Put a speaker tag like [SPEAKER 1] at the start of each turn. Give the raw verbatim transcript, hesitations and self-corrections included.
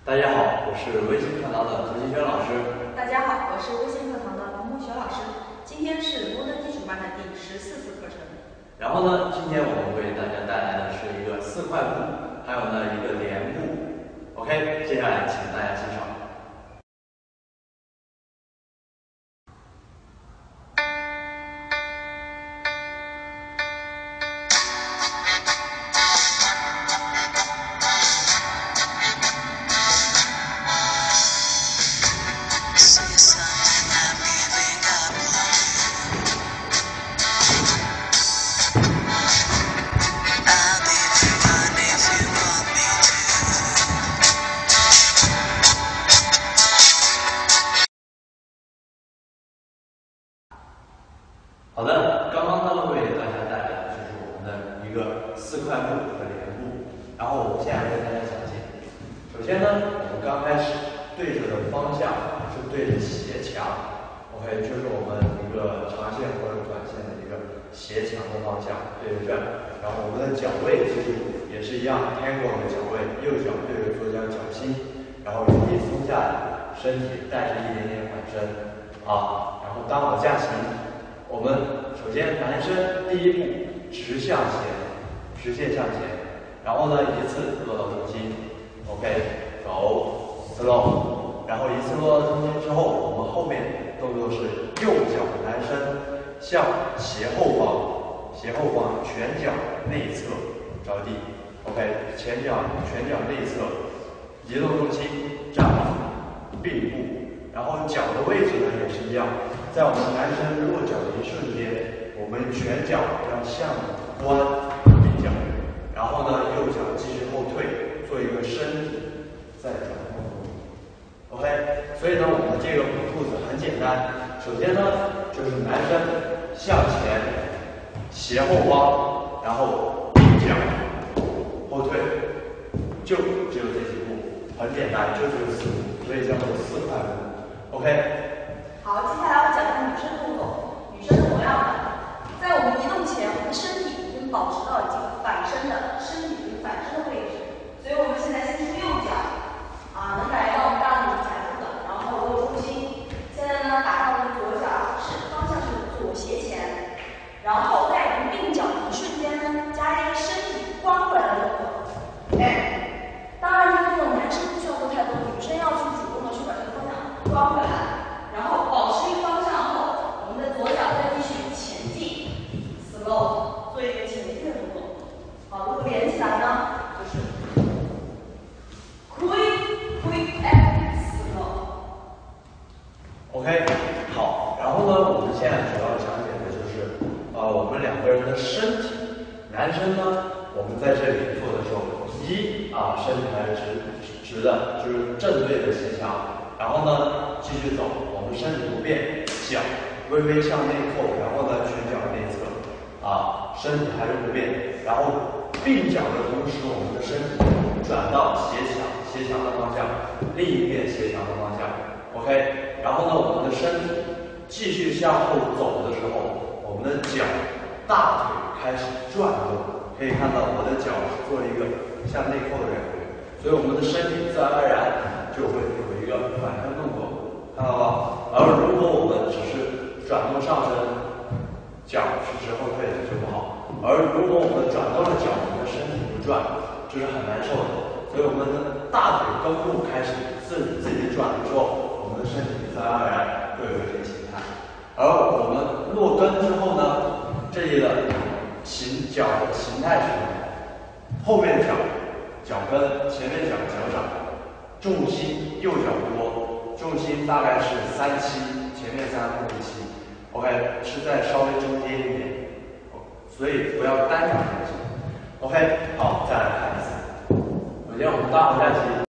[SPEAKER 1] 大家好，我是微信课堂的涂金轩老师。
[SPEAKER 2] 大家好，我是微信课堂的王梦雪老师。今天是摩登基础班的第十四次课程。
[SPEAKER 1] 然后呢，今天我们为大家带来的是一个四块步，还有呢一个连步。OK， 接下来请大家欣赏。 好的，刚刚呢为大家带来的就是我们的一个四块步和连步，然后我们现在为大家讲解。首先呢，我们刚开始对着的方向是对着斜墙 ，OK， 就是我们一个长线或者短线的一个斜墙的方向，对着这。然后我们的脚位记住也是一样 ，tango 的脚位，右脚对着左脚脚心，然后用力松下来，身体带着一点点反身，啊，然后当我架行。 我们首先男生第一步直向前，直线向前，然后呢一次落到中心 ，OK， 走 slow， 然后一次落到中心之后，我们后面动作是右脚男生向斜后方，斜后方全脚内侧着地 ，OK， 前脚全脚内侧移动中心站好并步，然后脚的位置呢也是一样。 在我们男生落脚的一瞬间，我们全脚要向弯并脚，然后呢右脚继续后退，做一个身体再转动。OK， 所以呢我们这个舞兔子很简单，首先呢就是男生向前斜后方，然后并脚后退，就只有这几步，很简单，就只有四步，所以叫做四块步。OK。
[SPEAKER 2] 好，接下来我讲一下女生动作。女生同样的，在我们移动前，我们身体已经保持到已经反身的身体已经反身的位置，所以我们现在先是右脚，啊，能感觉到我们大拇指夹住的，然后落重心。现在呢，打到我们左脚是方向是左斜前，然后在我们并脚的一瞬间呢，加一个身体关回来的动作。哎，当然这个动作男生不需要做太多，女生要去主动的去把这个方向关回来。 然后保持一个方向后，我们的左脚再继续前进 ，slow， 做一个前进的动作。好，如果连起来呢，就是 quick quick and slow。
[SPEAKER 1] OK， 好，然后呢，我们现在主要讲解的就是呃我们两个人的身体。男生呢，我们在这里做的时候，一啊身体还是直直的，就是正对着斜墙。 然后呢，继续走，我们身体不变，脚微微向内扣，然后呢，全脚内侧，啊，身体还是不变。然后并脚的同时，我们的身体转到斜墙，斜墙的方向，另一边斜墙的方向 ，OK。然后呢，我们的身体继续向后走的时候，我们的脚大腿开始转动，可以看到我的脚是做一个向内扣的感觉，所以我们的身体自然而然就会有。 一个反身动作，看到吗？而如果我们只是转动上身，脚是直后退的就不好。而如果我们转动了脚，我们的身体不转，这是很难受的。所以我们的大腿根部开始自自己转的时候，我们的身体自然而然会有这个形态。而我们落跟之后呢，这里的形脚的形态是什么？后面脚脚跟，前面脚脚掌。 重心右脚多，重心大概是三七，前面三后面七 ，OK， 是在稍微中间一点，所以不要单脚重心 ，OK， 好，再来看一次。首先我们大回架起。